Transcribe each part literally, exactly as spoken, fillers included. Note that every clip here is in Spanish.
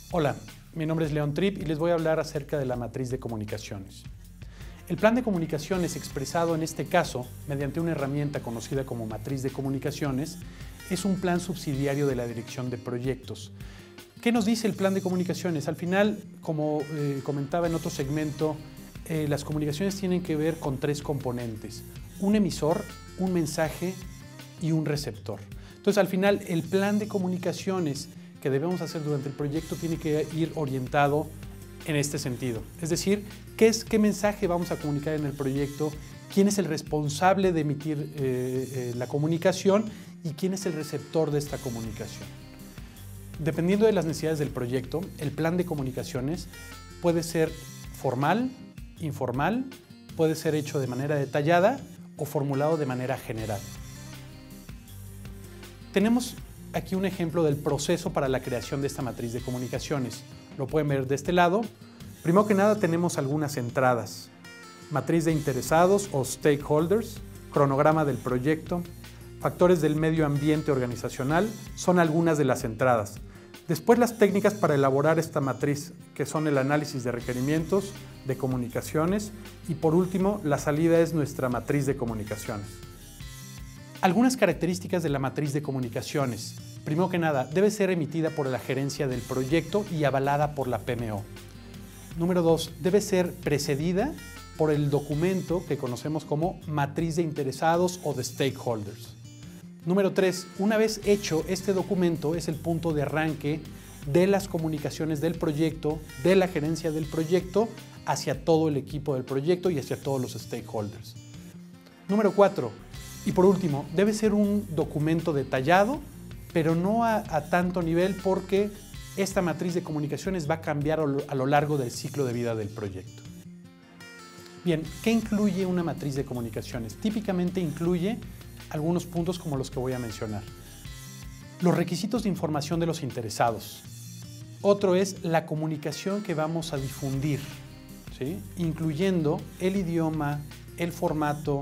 Hola, mi nombre es León Tripp y les voy a hablar acerca de la matriz de comunicaciones. El plan de comunicaciones expresado en este caso mediante una herramienta conocida como matriz de comunicaciones es un plan subsidiario de la dirección de proyectos. ¿Qué nos dice el plan de comunicaciones? Al final, como eh, comentaba en otro segmento, eh, las comunicaciones tienen que ver con tres componentes: un emisor, un mensaje y un receptor. Entonces, al final, el plan de comunicaciones que debemos hacer durante el proyecto tiene que ir orientado en este sentido. Es decir, ¿qué, es, qué mensaje vamos a comunicar en el proyecto? ¿Quién es el responsable de emitir eh, eh, la comunicación? ¿Y quién es el receptor de esta comunicación? Dependiendo de las necesidades del proyecto, el plan de comunicaciones puede ser formal, informal, puede ser hecho de manera detallada o formulado de manera general. Tenemos aquí un ejemplo del proceso para la creación de esta matriz de comunicaciones. Lo pueden ver de este lado. Primero que nada tenemos algunas entradas: matriz de interesados o stakeholders, cronograma del proyecto, factores del medio ambiente organizacional, son algunas de las entradas. Después las técnicas para elaborar esta matriz, que son el análisis de requerimientos, de comunicaciones, y por último la salida es nuestra matriz de comunicaciones. Algunas características de la matriz de comunicaciones. Primero que nada, debe ser emitida por la gerencia del proyecto y avalada por la P M O. Número dos, debe ser precedida por el documento que conocemos como matriz de interesados o de stakeholders. Número tres, una vez hecho este documento es el punto de arranque de las comunicaciones del proyecto, de la gerencia del proyecto, hacia todo el equipo del proyecto y hacia todos los stakeholders. Número cuatro, y por último, debe ser un documento detallado, pero no a, a tanto nivel, porque esta matriz de comunicaciones va a cambiar a lo largo del ciclo de vida del proyecto. Bien, ¿qué incluye una matriz de comunicaciones? Típicamente incluye algunos puntos como los que voy a mencionar. Los requisitos de información de los interesados. Otro es la comunicación que vamos a difundir, ¿sí? Incluyendo el idioma, el formato,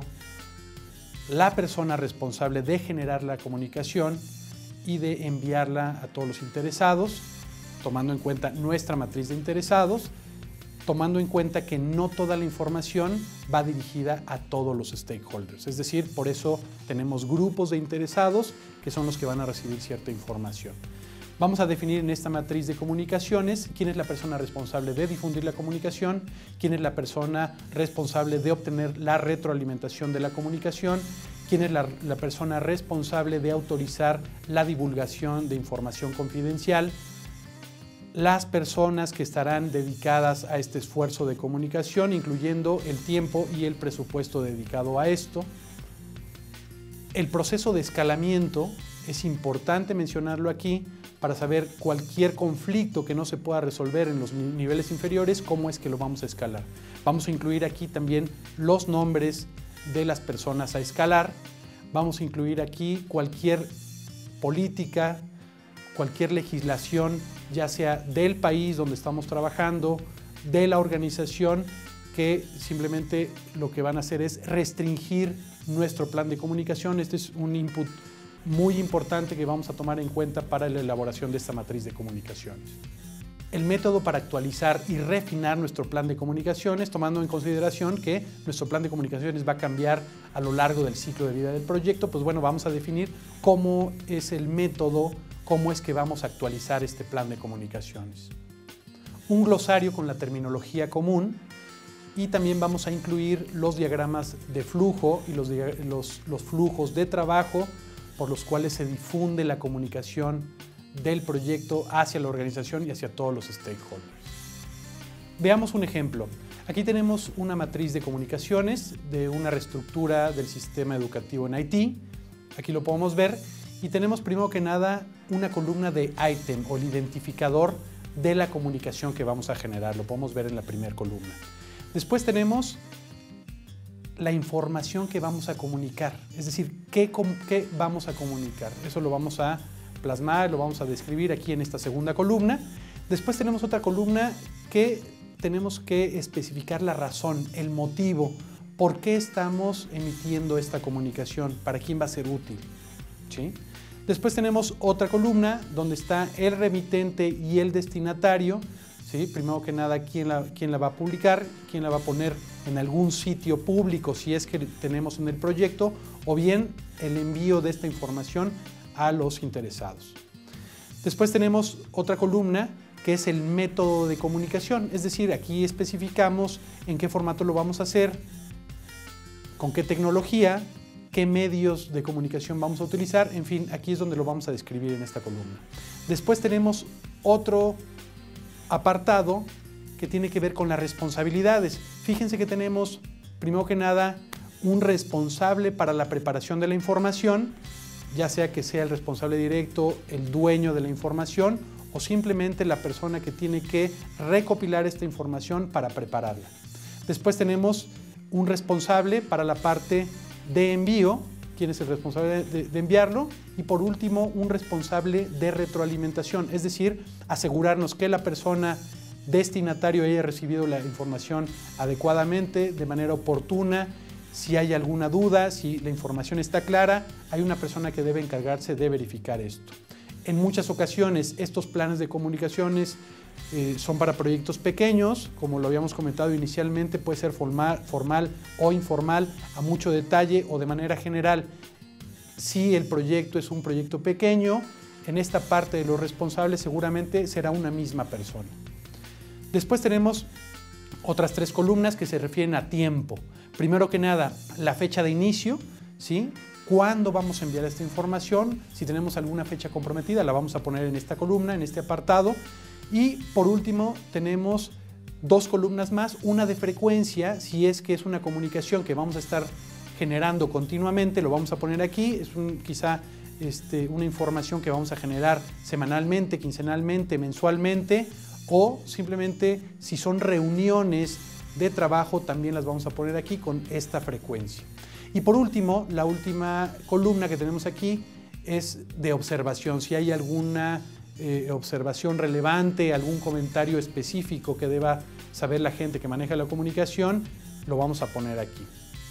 la persona responsable de generar la comunicación y de enviarla a todos los interesados, tomando en cuenta nuestra matriz de interesados, tomando en cuenta que no toda la información va dirigida a todos los stakeholders. Es decir, por eso tenemos grupos de interesados que son los que van a recibir cierta información. Vamos a definir en esta matriz de comunicaciones quién es la persona responsable de difundir la comunicación, quién es la persona responsable de obtener la retroalimentación de la comunicación, quién es la, la persona responsable de autorizar la divulgación de información confidencial, las personas que estarán dedicadas a este esfuerzo de comunicación, incluyendo el tiempo y el presupuesto dedicado a esto. El proceso de escalamiento es importante mencionarlo aquí para saber cualquier conflicto que no se pueda resolver en los niveles inferiores, cómo es que lo vamos a escalar. Vamos a incluir aquí también los nombres de las personas a escalar. Vamos a incluir aquí cualquier política, cualquier legislación, ya sea del país donde estamos trabajando, de la organización, que simplemente lo que van a hacer es restringir nuestro plan de comunicación. Este es un input muy importante que vamos a tomar en cuenta para la elaboración de esta matriz de comunicaciones. El método para actualizar y refinar nuestro plan de comunicaciones, tomando en consideración que nuestro plan de comunicaciones va a cambiar a lo largo del ciclo de vida del proyecto, pues bueno, vamos a definir cómo es el método, cómo es que vamos a actualizar este plan de comunicaciones. Un glosario con la terminología común, y también vamos a incluir los diagramas de flujo y los, los, los flujos de trabajo por los cuales se difunde la comunicación del proyecto hacia la organización y hacia todos los stakeholders. Veamos un ejemplo. Aquí tenemos una matriz de comunicaciones de una reestructura del sistema educativo en Haití. Aquí lo podemos ver y tenemos primero que nada una columna de item o el identificador de la comunicación que vamos a generar. Lo podemos ver en la primera columna. Después tenemos la información que vamos a comunicar, es decir, ¿qué, qué vamos a comunicar? Eso lo vamos a plasmar, lo vamos a describir aquí en esta segunda columna. Después tenemos otra columna que tenemos que especificar la razón, el motivo, por qué estamos emitiendo esta comunicación, para quién va a ser útil, ¿sí? Después tenemos otra columna donde está el remitente y el destinatario. ¿Sí? Primero que nada, ¿quién la, quién la va a publicar? ¿Quién la va a poner en algún sitio público si es que tenemos en el proyecto? O bien el envío de esta información a los interesados. Después tenemos otra columna que es el método de comunicación. Es decir, aquí especificamos en qué formato lo vamos a hacer, con qué tecnología, qué medios de comunicación vamos a utilizar. En fin, aquí es donde lo vamos a describir en esta columna. Después tenemos otro apartado que tiene que ver con las responsabilidades. Fíjense que tenemos, primero que nada, un responsable para la preparación de la información, ya sea que sea el responsable directo, el dueño de la información o simplemente la persona que tiene que recopilar esta información para prepararla. Después tenemos un responsable para la parte de envío, quién es el responsable de, de enviarlo, y por último un responsable de retroalimentación, es decir, asegurarnos que la persona destinatario haya recibido la información adecuadamente, de manera oportuna. Si hay alguna duda, si la información está clara, hay una persona que debe encargarse de verificar esto. En muchas ocasiones estos planes de comunicaciones eh, son para proyectos pequeños, como lo habíamos comentado inicialmente, puede ser formal, formal o informal, a mucho detalle o de manera general. Si el proyecto es un proyecto pequeño, en esta parte de los responsables seguramente será una misma persona. Después tenemos otras tres columnas que se refieren a tiempo. Primero que nada, la fecha de inicio, ¿sí? ¿Cuándo vamos a enviar esta información? Si tenemos alguna fecha comprometida, la vamos a poner en esta columna, en este apartado. Y por último, tenemos dos columnas más, una de frecuencia, si es que es una comunicación que vamos a estar generando continuamente, lo vamos a poner aquí, es un, quizá este, una información que vamos a generar semanalmente, quincenalmente, mensualmente, o simplemente si son reuniones de trabajo, también las vamos a poner aquí con esta frecuencia. Y por último, la última columna que tenemos aquí es de observación. Si hay alguna eh, observación relevante, algún comentario específico que deba saber la gente que maneja la comunicación, lo vamos a poner aquí.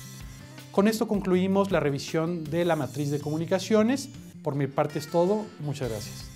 Con esto concluimos la revisión de la matriz de comunicaciones. Por mi parte es todo. Muchas gracias.